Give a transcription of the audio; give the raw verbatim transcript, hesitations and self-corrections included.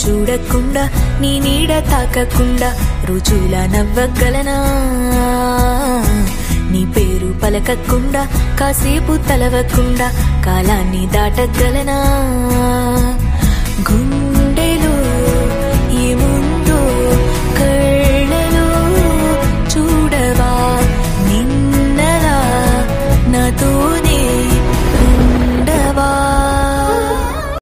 చూడకుండా నీ నీడ తాకకుండా రుజులా నవ్వగలనా నీ పేరు పలకకుండా కాసేపు తలవకుండా కాలాన్ని దాటగలనా గుండె